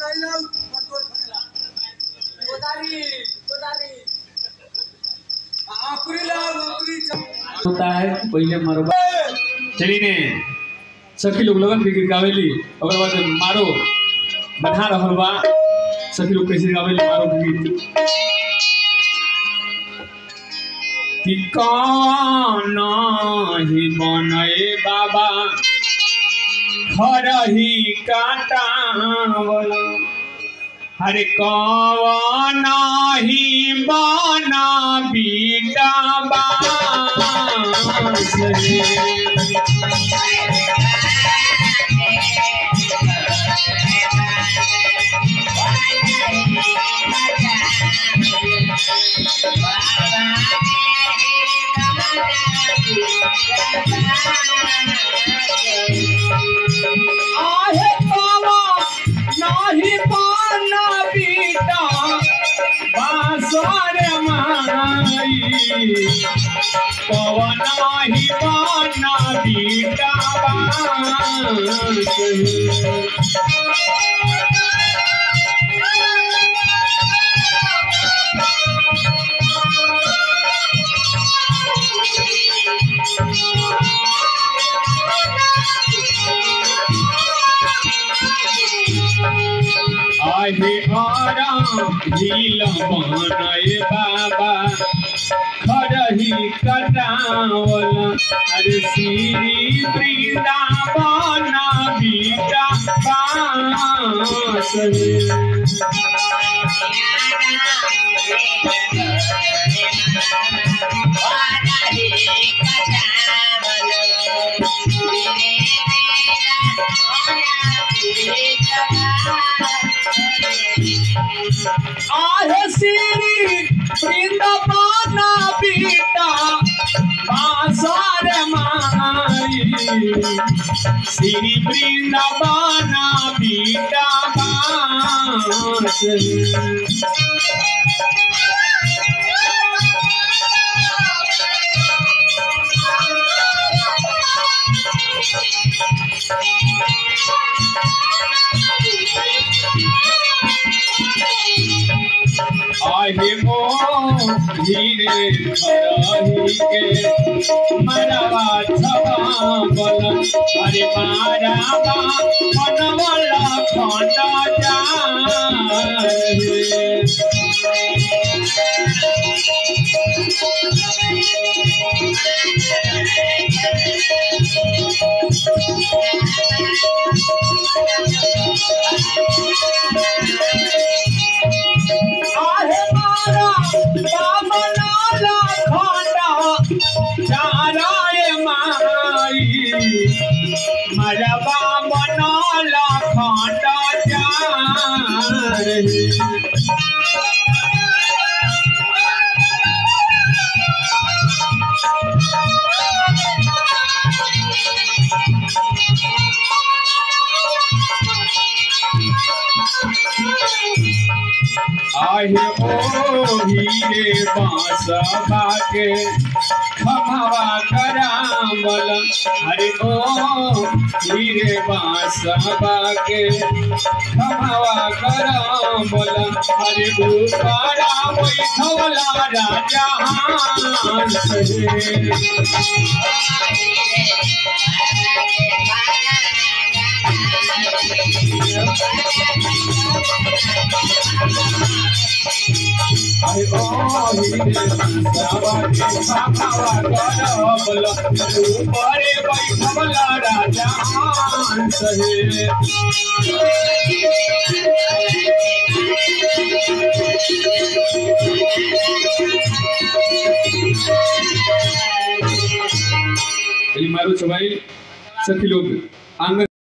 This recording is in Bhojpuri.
होता है पहले मरबा चली ने सखी लोग लगन के गावेली ओकर बाद मारो बढ़ा रहल बा सखी लोग कैसे गावेली मारो गीत कि कौन ही बनए बाबा खरही काटावल हरे कौन ही बना बीटा बास आहे बाबा नाही पाना बीटा बासर माई पवन ही पाना बीटा बास आहे आराम झील बनए बाबा खरही कटावल अरे श्री वृंदावन बीटा बास आहे श्री वृंदावन बीटा बासर माई श्री वृंदावन बीटा बास आहे मो धीरे खरही के मरवा छवावल अरे मारावा मनवला खंड मरबा बनला खंड आहे ओ हीरे बांसवा के खमवा करावल अरे ओ हीरे बांसवा के खमवा करावल अरे ऊपरा बैठवला राजा अरे ओ हीरे बांसवा के खमवा करावल ऊपरे बैठवला राजा सहे मारो सवाई सखी लोग आंगन